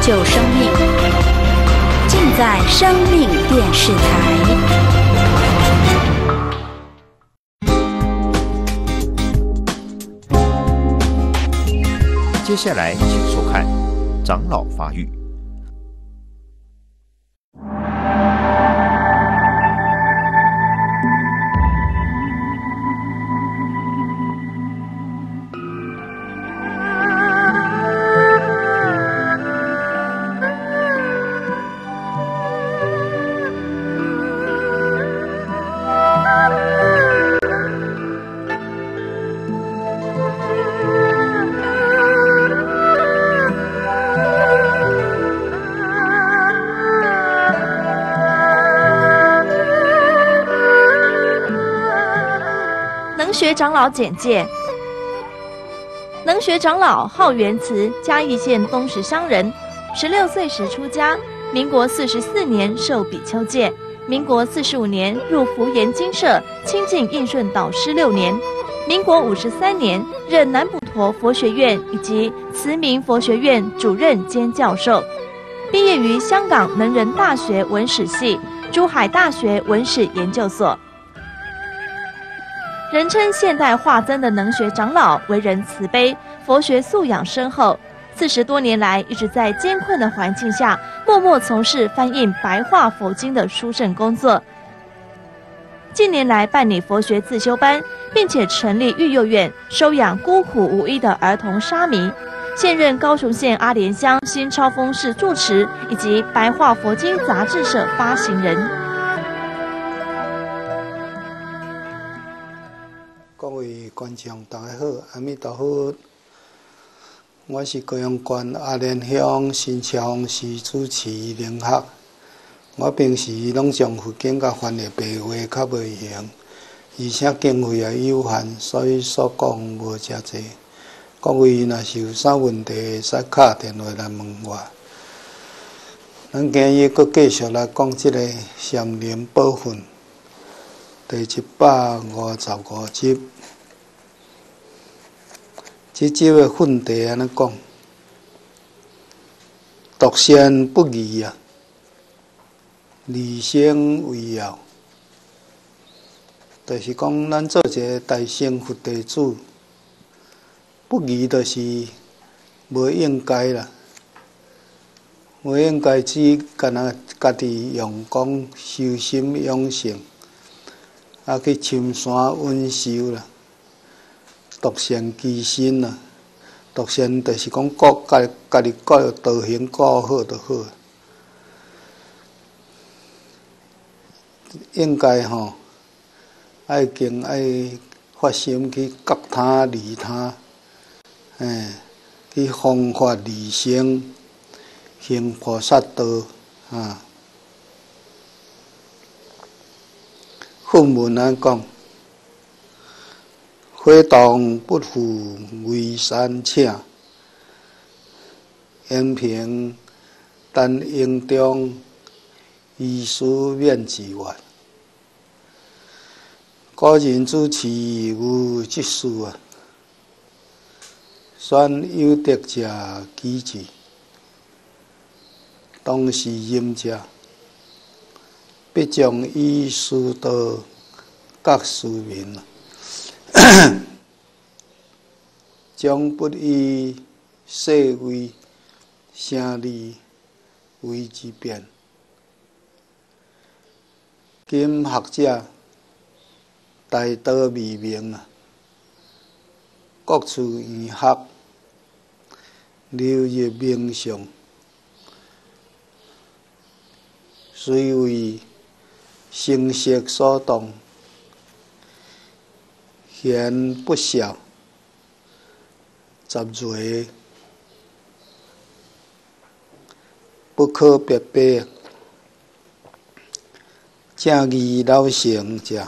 救生命，尽在生命电视台。 接下来，请收看《长老发育》。 能学长老简介：能学长老号元慈，嘉义县东石乡人，16岁时出家，民国44年受比丘戒，民国45年入福严精舍亲近应顺导师6年，民国53年任南普陀佛学院以及慈明佛学院主任兼教授，毕业于香港能仁大学文史系、珠海大学文史研究所。人称现代化增的能学长老，为人慈悲，佛学素养深厚。40多年来，一直在艰困的环境下，默默从事翻印白话佛经的殊胜工作。近年来办理佛学自修班，并且成立育幼院，收养孤苦无依的儿童沙弥。现任高雄县阿莲乡新超峰市住持，以及白话佛经杂志社发行人。 各位观众，大家好，阿弥陀佛。我是高雄县阿莲乡新超峰市主持灵学。我平时拢将佛经甲翻译白话较袂用，而且经费也有限，所以所讲无遮济。各位若是有啥问题，会使敲电话来问我。咱今日阁继续来讲即个禅林宝训第155集。这集的训题安尼讲：独善不疑啊，理性为要。就是讲，咱做一个大乘佛弟子，不疑就是无应该啦，无应该只干那家己用功修心养性，啊去深山稳修啦。独善其身啦，独善就是讲家己教育道行教好就好。应该吼，爱敬爱发心去觉他利他，去弘法利生，行菩萨道啊。训文安讲。花动不负为山请，延平但应中，遗书免自愿。古人主持有即事啊，选有德者举之，当是淫者，必将以师道各庶民。将不以世为声利为之变。今学者大道未明啊，各处研学，流入名相，虽为声色所动，言不孝。杂罪不可别白，正义老成者，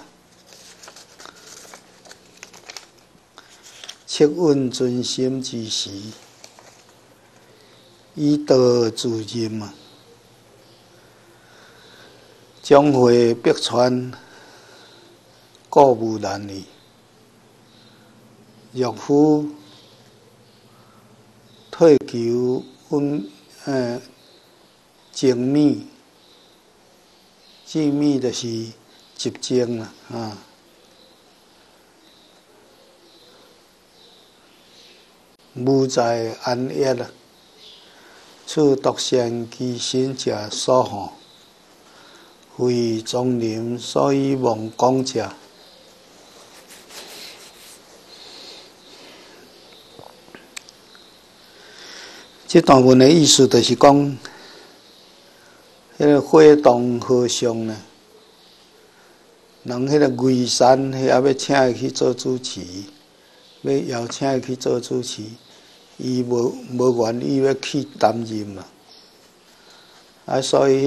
切稳尊心之时，以道自任啊，将会逼传，故无难矣。若夫退求精密，精密就是集精啦，无在安逸啦，处独善其身者所好，非宗人所以妄讲者。这段文的意思就是讲，迄个会同和尚呢，人迄个龟山，迄要请伊去做主持，要邀请伊去做主持，伊无愿意要去担任嘛，所以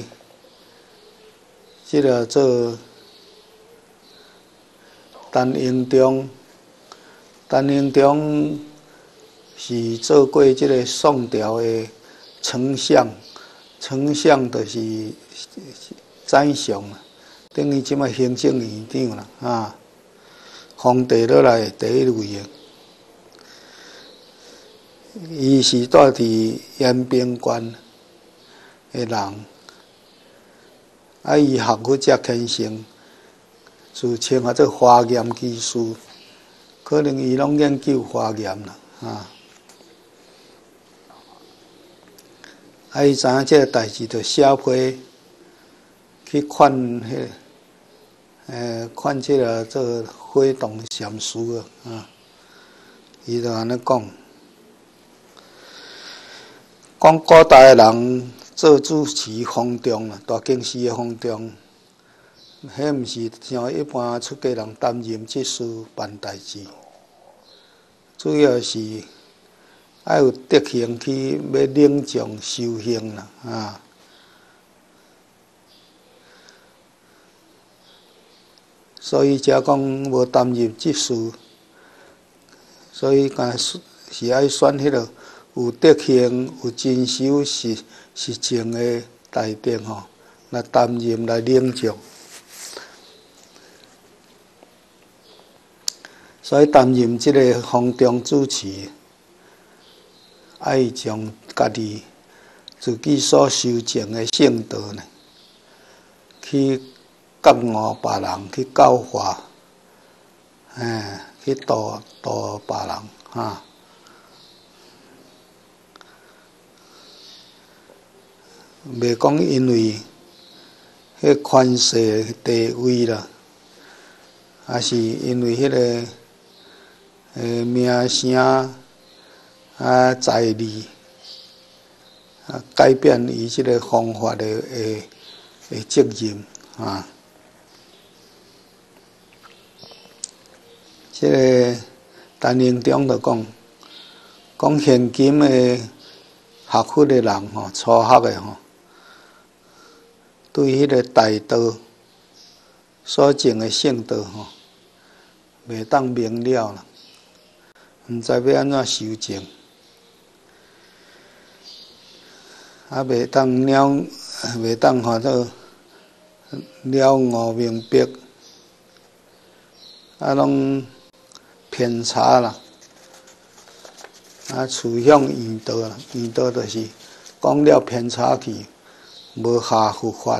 即个做陈英中是做过即个宋朝的丞相，丞相就是宰相啦，等于即卖行政院长啦，皇帝落来第一位的。伊是住伫延平县的人，伊学佛才虔诚，自称做华严技师，可能伊拢研究华严啦，伊知影这个代志，就写批去劝劝这个做会同禅师啊，伊就安尼讲，古代的人做主持方丈啦，大经寺的方丈，迄毋是像一般出家人担任这事办代志，主要是要有德行去要领众修行啦，所以才讲无担任这事，所以是爱选迄个有德行、有真修实情的大德来担任来领众，所以担任这个方丈主持。爱将家己自己所修证的圣道呢，去觉悟别人，去教化，去度别人袂讲因为迄权势地位啦，还是因为迄个名声。财力改变伊即个方法的责任即个陈英中就讲现今的学佛的人初学的对迄个大道所证的圣道袂当明了啦，毋知要安怎修证。袂当做了悟明白，拢偏差啦，趋向圆道啦。圆道就是讲了偏差去，无下佛法。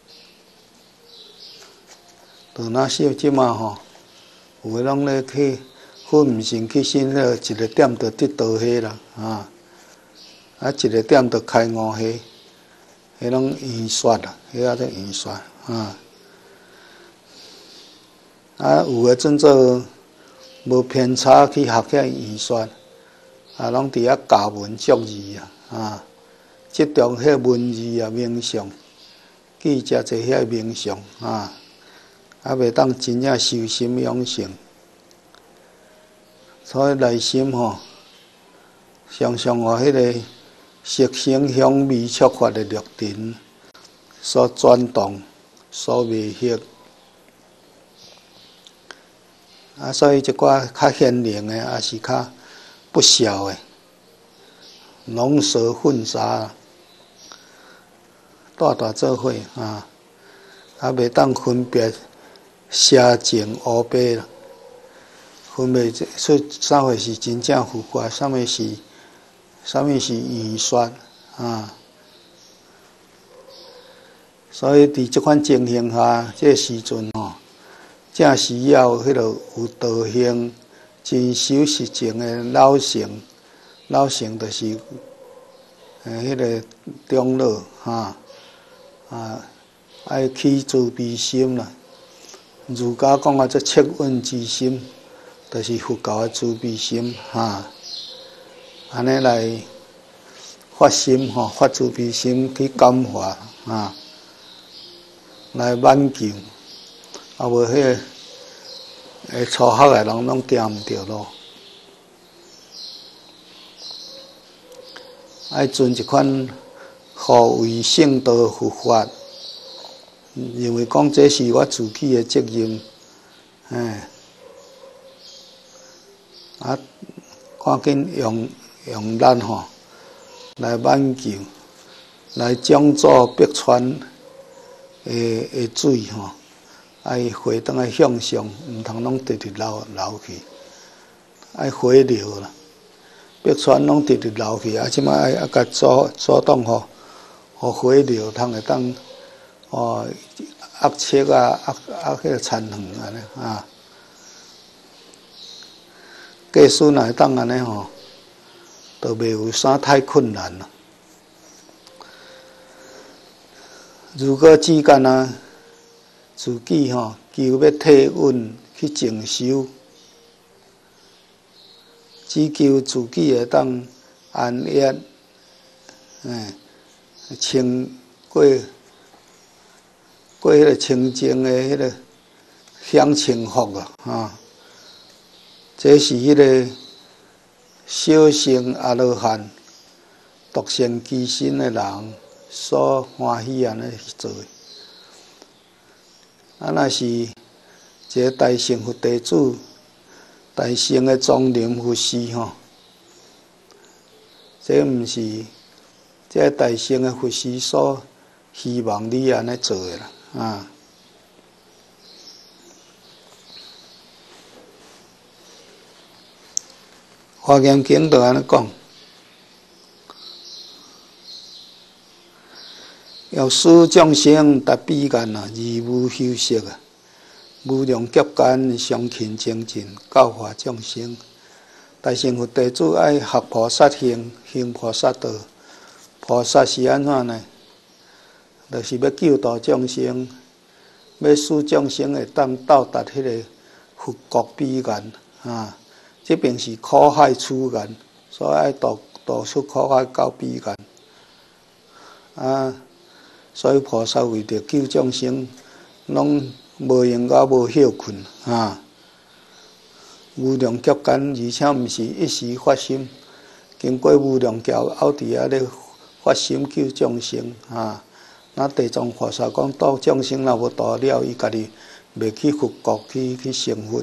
就那小即嘛有诶拢咧去分毋成去信一个点就得道迄啦一个点就开悟迄拢圆说啦，迄叫做圆说有诶阵做无偏差去学遐圆说拢伫遐教文作字执着迄文字名相，记遮侪遐名相袂当真正修心养性，所以内心常常迄个色声香味触法的六尘所转动、所迷惑，所以一寡较贤良的，也是较不孝的，龙蛇混杂，大做伙袂当分别邪正乌白啦，分别出啥货是真正佛法，啥物是圆说所以伫即款情形下，这时阵正需要迄个有道行、真守实情的老成，老成就是迄个长老爱起慈悲心啦。儒家讲这恻隐之心，就是佛教的慈悲心安尼来发心发慈悲心去感化来挽救，无迄个初学的人拢行毋着路，爱遵一款护卫圣道佛法，认为讲这是我自己的责任，赶紧用咱来挽救，来将助逼川的水爱回转来向上，毋通拢直直流去，爱回流啦。逼川拢直直流去，即摆爱甲阻挡互回流，通会当压切压迄个残痕安尼假使若会当安尼就袂有啥太困难了。如果只干自己求要体稳去静修，只求自己会当安逸，过迄个清净的迄个享清福这是迄个小乘阿罗汉独善其身的人所欢喜安尼去做的。若是一个大乘佛弟子，大乘的庄严佛事这毋是这大乘的佛事所希望你安尼做的啦华严经就安尼讲，要使众生达彼岸而无休息无量劫间相勤精进，教化众生。大乘佛弟子爱学菩萨行菩萨道。菩萨是安怎呢？就是要救度众生，要使众生会当到达迄个佛国彼岸这边是苦海出岸，所以爱度出苦海到彼岸所以菩萨为着救众生，拢无闲甲无休困无量劫间，而且毋是一时发心，经过无量劫后伫遐咧发心救众生那地藏菩萨讲度众生若无度了，伊家己袂去佛国去成佛。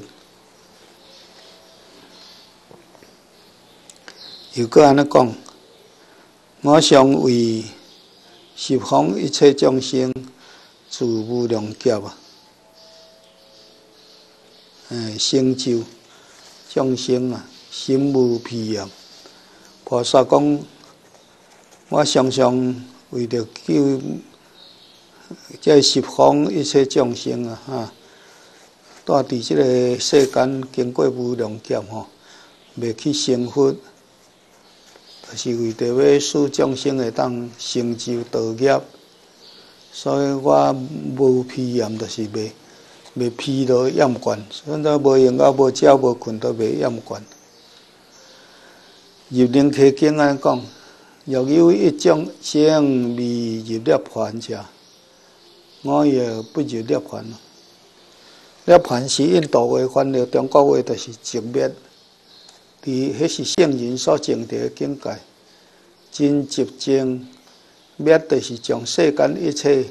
又搁安尼讲，我想为十方一切众生自无量劫成就众生心无疲厌。菩萨讲，我常常为着救这十方一切众生住伫即个世间，经过无量劫袂去成佛。就是为着要使众生会当成就道业，所以我无疲厌，就是袂疲劳厌倦，所以无闲到无食无困都袂厌倦。入灵契经安尼讲，若有一众生未入涅槃者，我也不入涅槃。涅槃是印度话翻译，中国话就是寂灭。迄是圣人所证得的境界，真寂静。灭就是将世间一切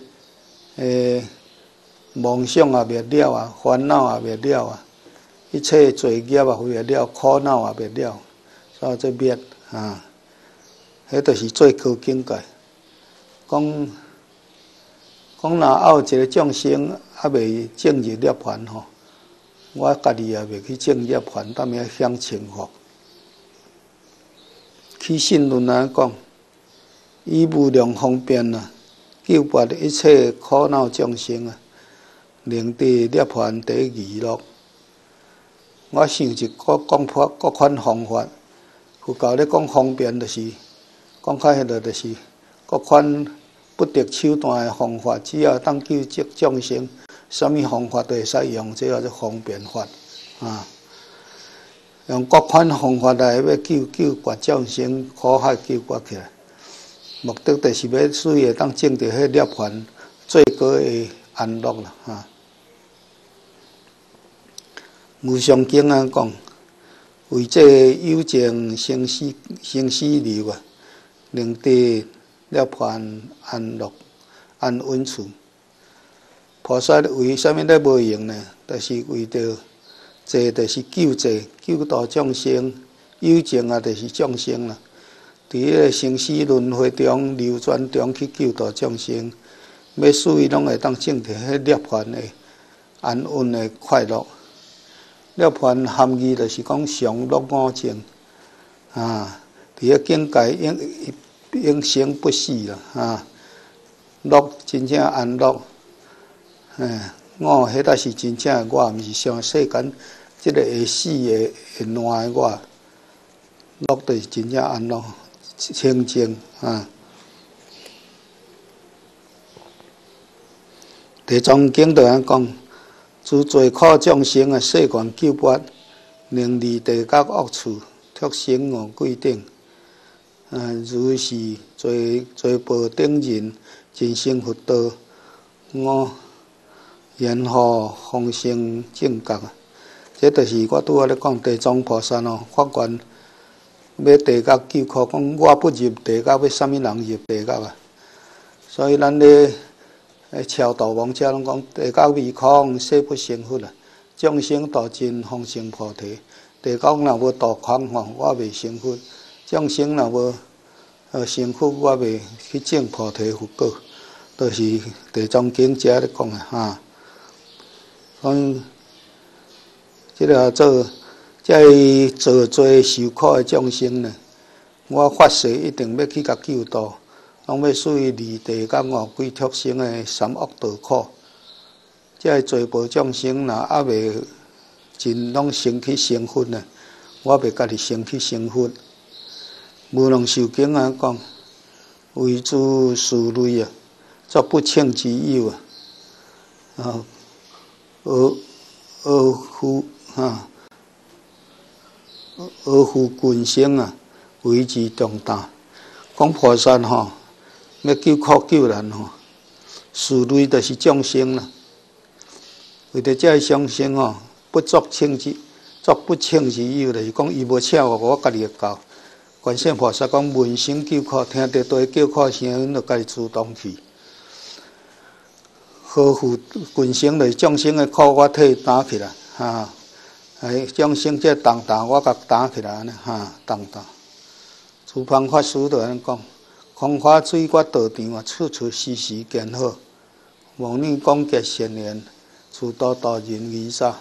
梦想也灭了烦恼也灭了一切罪孽也灭了，苦恼也灭了，所以这灭迄就是最高境界。讲若后一个众生还未证入涅槃我家己也未去证涅槃，当面享清福。起信论来讲， 以无量方便啊，救拔一切苦恼众生啊，令地涅槃得娱乐。我想一个各款方法，佛教咧讲方便，就是讲较迄个，就是各款不择手段的方法，只要当救众生，什么方法都会使用，这叫做方便法啊。用各款方法来要救拔众生苦海救拔起来，目的就是要使伊当证到迄涅槃最高的安乐啦啊。无上经啊讲，为这有情生死流啊，令得涅槃安乐安稳处。菩萨为什么咧无用呢？就是为着这就是救济救度众生，有情啊，就是众生啦。伫迄个生死轮回中流转中去救度众生，要使伊拢会当证得迄涅槃的安稳的快乐。涅槃含义就是讲上乐五净啊，伫迄境界永生不死啦啊，乐真正安乐，迄才是真正的我，毋是像世间即个会死会烂的我。乐就是真正安乐清净啊。地藏经就安讲。诸罪苦众生啊，世愿救拔，令离地狱恶处，脱生五鬼顶。如是罪报顶人，真成佛道，我言何方生正觉啊？这就是我拄仔咧讲地藏菩萨哦，发愿要地狱救苦，讲我不入地狱，要啥物人入地狱啊？所以咱咧。超度亡者拢讲地狱未空，誓不成佛啊！众生度尽，方成菩提。地狱若无度空吼，我未成佛；众生若无成佛，我未去证菩提佛果。都是地藏经遮咧讲的哈。讲即个做罪受苦的众生呢，我发誓一定要去甲救度。拢要使伊离地狱五鬼脱生的三恶道苦，这罪报众生若还未尽拢升起成佛呢，我袂家己升起成佛。无量寿经啊讲，为诸事类啊，作不称之有啊，阿护群生啊，为之重大。讲菩萨吼。要救苦救难吼，事类就是众生啦。为着这众生吼，不作称之有，就是讲伊无请我家己会教。观世菩萨讲闻声救苦，听到对叫苦声音，就家己主动去。呵护群生就是众生的苦，我替伊担起来哈。众生这重担，我甲担起来安尼哈，重担。诸方法师就安尼讲。空花水月道场啊，处处时时见好。无女广结善缘，处处度人为杀。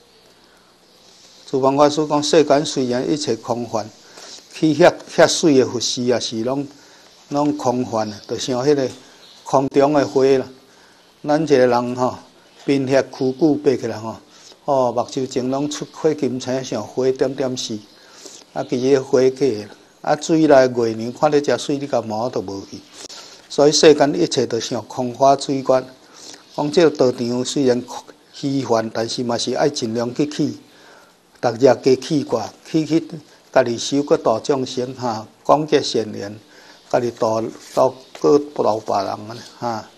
诸方法师讲，世间虽然一切空幻，去遐水的佛事也是拢空幻的，就像迄个空中的花啦。咱一个人吼，冰血枯骨爬起来吼，目睭前拢出火金青，像花点点死，啊，其实花起。水内月亮看到遮水，你甲毛都无去。所以世间一切都像空花水月。讲这个道场虽然虚幻，但是嘛是爱尽量去起，逐日加起过，起家己修个度众生哈，广结善缘，家己度个度别人安尼哈。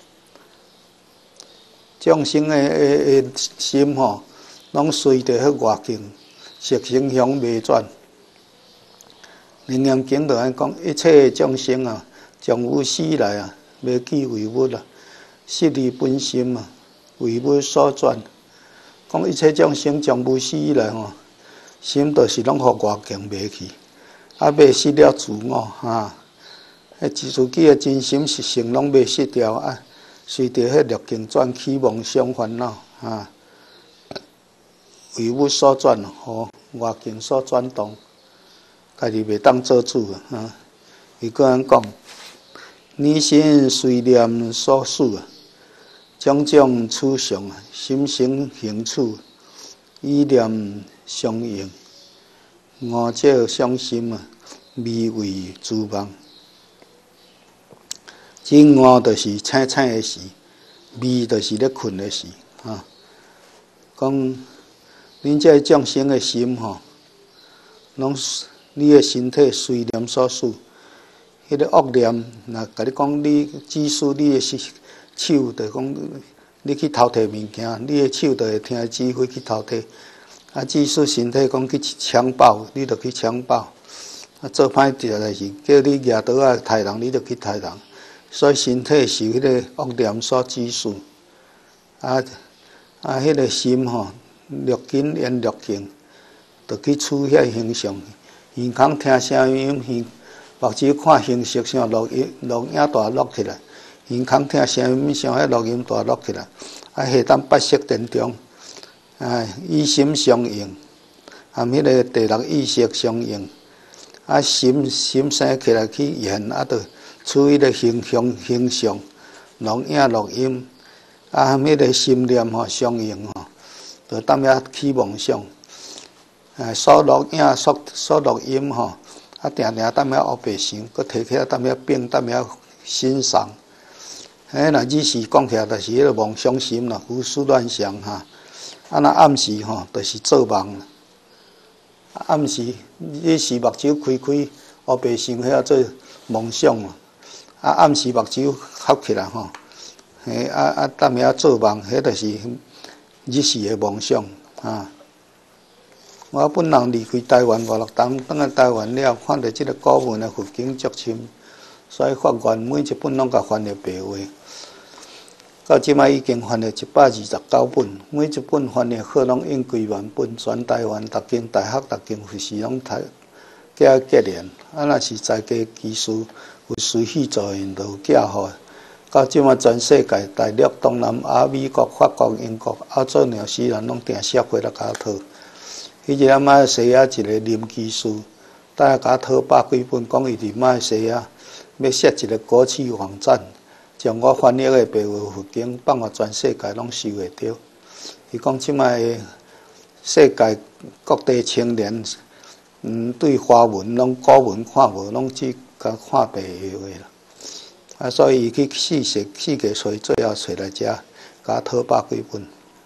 众生的心吼，拢随着迄外境色声香味转。楞严经就安讲，一切众生啊，从有史以来啊，未记为物啊，失离本心啊，为物所转。讲一切众生从有史以来吼，心就是拢互外境迷去，迷失了自我哈。自己的真心实性拢迷失掉啊，随着迄六境转起妄想烦恼啊，为物所转，互外境所转动。家己袂当做主啊！伊个人讲， 你心随念所属啊，种种处上啊，心生兴趣，意念相应。五者相心啊，味为诸梦。这五就是醒醒的时，味就是咧困的时啊。讲恁这众生的心吼，拢你的身体随念所属。迄个恶念，若甲你讲，你指使你的手，就讲你去偷摕物件，你的手就会听指挥去偷摕。啊，指使身体讲去强暴，你就去强暴。啊，做歹事就是叫你举刀啊杀人，你就去杀人。所以身体受迄个恶念所指使。迄个心吼，略紧言略静，就去处遐形象，耳孔听声音。目睭看形色像录影带录起来，耳孔听声音像迄录音带录起来，下当八识田中，意心相应，含迄个第六意识相应，心生起来去现，就处于个形象，录影录音，含迄个心念吼相应吼，就当遐起梦想，所录影所录音吼。定定踮遐黑白想，佮摕起来踮遐变，踮遐欣赏。若日时讲起来，就是迄个妄想心啦，胡思乱想哈。若暗时吼，就是做梦。暗时日时目睭开，黑白想遐做梦想嘛。暗时目睭合起来吼，踮遐做梦，迄就是日时的梦想啊。我本人离开台湾5、6冬，返来台湾了，看到即个古文的佛经足深，所以发愿每一本拢甲翻译白话。到即摆已经翻译129本，每一本翻译好拢用几万本，全台湾逐间大学、逐间护士拢结连。若是在家技术有随喜作用，就有寄互。到即摆全世界，大陆、东南亚、美国、法国、英国、澳洲、纽西兰拢订协会来甲讨。伊一马来西亚一个林技术，大家讨100几本，讲伊伫马来西亚要设一个国际网站，将我翻译的白话佛经放互全世界拢收会到。伊讲即摆世界各地青年，对华文拢古文看无，拢只甲看白话啦。所以伊去世界找，最后找来遮，甲讨100几本。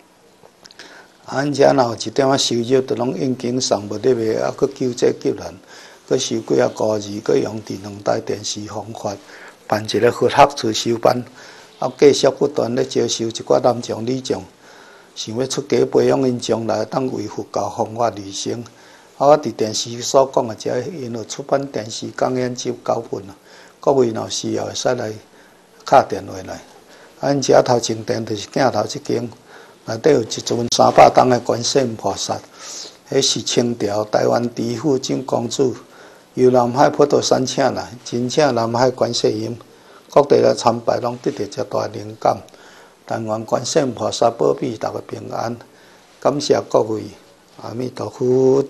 遮若有一点收入，就拢应经送无咧卖，佫救济急难，佫收几孤儿，佫用第2台电视方法办一个佛学自修班，继续不断咧招收一寡男将女将，想要出家培养因将来当为佛教方法而生。我伫电视所讲的遮，因有出版电视讲演集9本啊，各位若需要会使来敲电话来。因遮头前殿就是镜头即间。内底有一尊300吨的观世音菩萨，迄是清朝台湾知府郑公主由南海普陀山请来，真正南海观世音，各地来参拜拢得到遮大灵感。但愿观世音菩萨保庇大家平安，感谢各位，阿弥陀佛。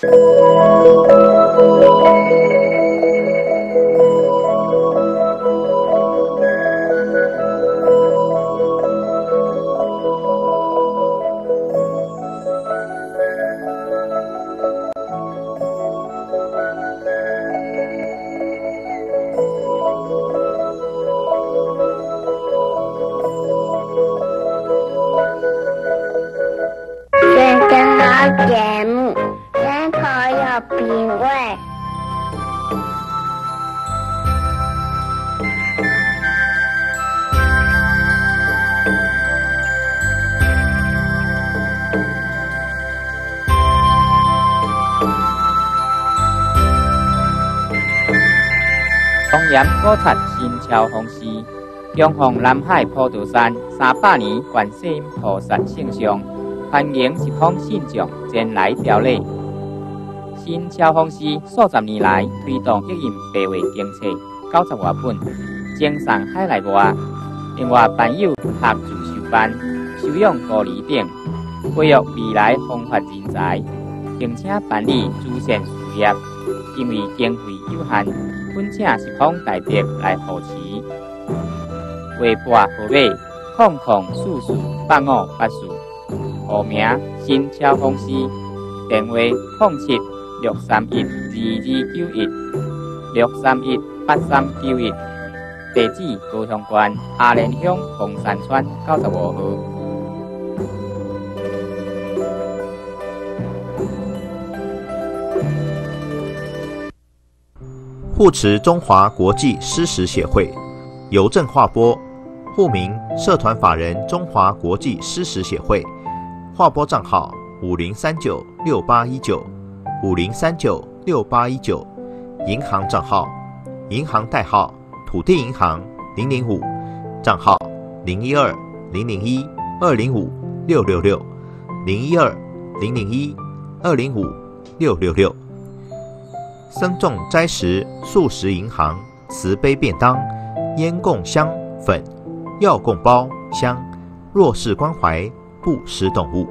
节目真可有品味。 东岩古刹新桥风市，供奉南海普陀山300年观世音菩萨圣像。欢迎一方信众前来朝礼。新桥风市数十年来推动福音白话经册90多本，精送海内外。另外办有学自修班、收养孤儿等，培育未来弘法人才，并且办理慈善事业。 因为经费有限，恳请十方大德来扶持。画拨号码00448584，户名新超公司，电话0763122291，6318391，地址高雄县阿莲乡凤山村95号。 护持中华国际诗实协会，邮政划拨，户名社团法人中华国际诗实协会，划拨账号50396819，50396819，银行账号，银行代号土地银行005，账号0120022666，0120022666。僧众斋食素食银行，慈悲便当，烟供香粉，药供包香，弱势关怀，不施动物。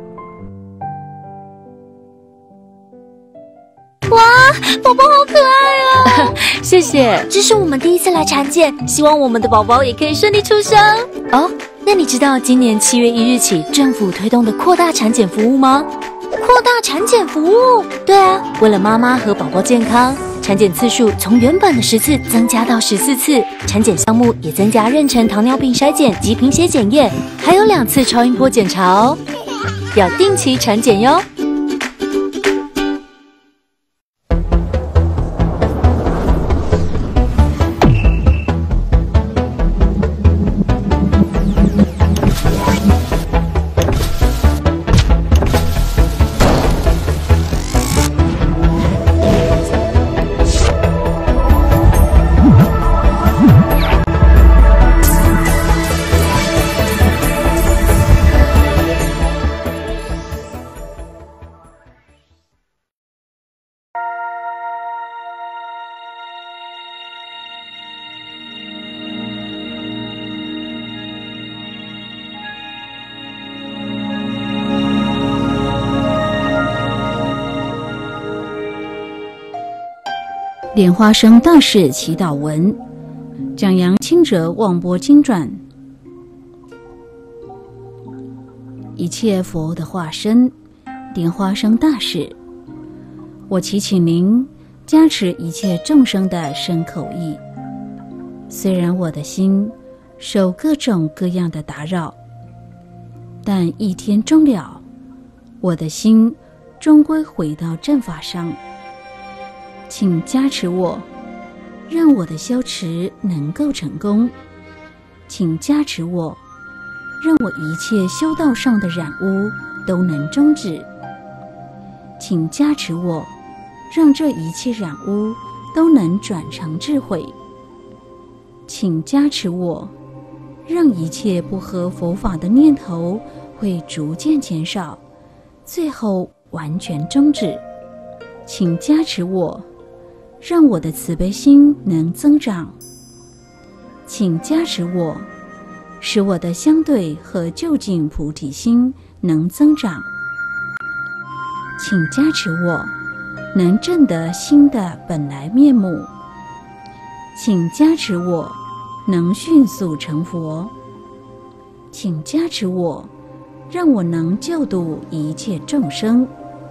哇，宝宝好可爱哦！ 谢谢。 这是我们第一次来产检，希望我们的宝宝也可以顺利出生哦。那你知道今年7月1日起政府推动的扩大产检服务吗？扩大产检服务？对啊，为了妈妈和宝宝健康，产检次数从原本的10次增加到14次，产检项目也增加妊娠糖尿病筛检及贫血检验，还有2次超音波检查哦，要定期产检哟。 莲花生大士祈祷文，讲扬清者望波经传。一切佛的化身，莲花生大士，我祈请您加持一切众生的身口意。虽然我的心受各种各样的打扰，但一天终了，我的心终归回到正法上。请加持我，让我的修持能够成功。请加持我，让我一切修道上的染污都能终止。请加持我，让这一切染污都能转成智慧。请加持我，让一切不合佛法的念头会逐渐减少，最后完全终止。请加持我，让我的慈悲心能增长。请加持我，使我的相对和究竟菩提心能增长。请加持我，能证得心的本来面目。请加持我，能迅速成佛。请加持我，让我能救度一切众生。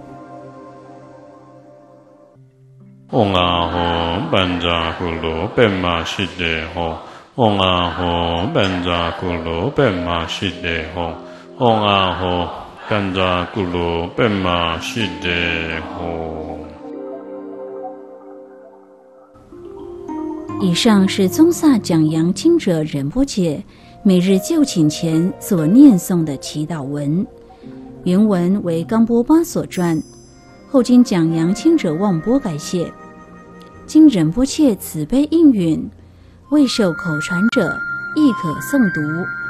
嗡阿吽班扎咕噜贝玛悉地吽，嗡阿吽班扎咕噜贝玛悉地吽，嗡阿吽班扎咕噜贝玛悉地吽。 以上是宗萨讲扬清者仁波切每日就寝前所念诵的祈祷文，原文为冈波巴所传，后经讲扬清者望波改写。经仁波切慈悲应允，未受口传者亦可诵读。